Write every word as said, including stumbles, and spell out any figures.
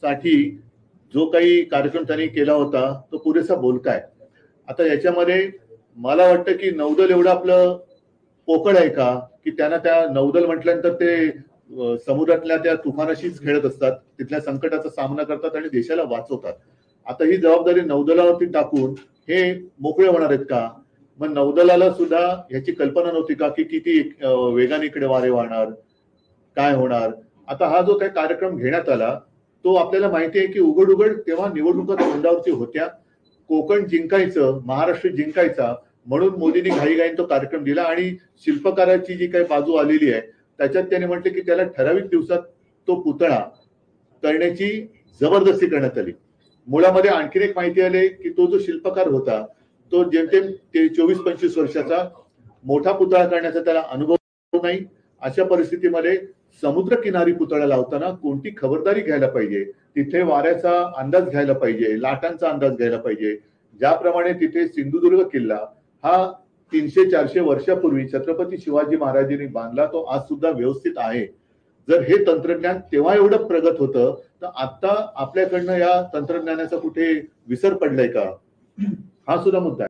साठी जो काही कार्यक्रम त्यांनी केला होता तो पुरेसा बोलका आहे. आता याच्यामध्ये मला वाटतं की नौदल एवढं आपलं पोकळ आहे का की त्यांना त्या नौदल म्हटल्यानंतर ते समुद्रातल्या त्या तुफानाशीच खेळत असतात, तिथल्या संकटाचा सामना करतात आणि देशाला वाचवतात. आता ही जबाबदारी नौदलावरती टाकून हे मोकळे होणार आहेत का? मग नौदलाला सुद्धा ह्याची कल्पना नव्हती का की किती वेगाने इकडे वारे वाहणार, काय होणार. आता हा जो काही कार्यक्रम घेण्यात आला तो आपल्याला माहिती आहे की उघड उघड तेव्हा निवडणुका तोंडावरती होत्या, कोकण जिंकायचं, महाराष्ट्र जिंकायचा म्हणून मोदींनी घाईघाईने तो कार्यक्रम दिला आणि शिल्पकाराची जी काही बाजू आलेली आहे त्याच्यात त्याने म्हटले की त्याला ठराविक दिवसात तो पुतळा करण्याची जबरदस्ती करण्यात आली. मुळामध्ये आणखीन एक माहिती आली की तो जो शिल्पकार होता तो जेमतेम ते चोवीस पंचवीस वर्षाचा, मोठा पुतळा करण्याचा त्याला अनुभव नाही. अशा परिस्थितीमध्ये समुद्र किनारी पुतळा लावताना कोणती खबरदारी घ्यायला पाहिजे, तिथे वाऱ्याचा अंदाज घ्यायला पाहिजे, लाटांचा अंदाज घ्यायला पाहिजे. ज्याप्रमाणे तिथे सिंधुदुर्ग किल्ला हा तीनशे चारशे वर्षापूर्वी छत्रपती शिवाजी महाराजांनी बांधला, तो आज सुद्धा व्यवस्थित आहे. जर हे तंत्रज्ञान तेव्हा एवढं प्रगत होतं तर आता आपल्याकडनं या तंत्रज्ञानाचा कुठे विसर पडलाय का, हा सुद्धा मुद्दा आहे.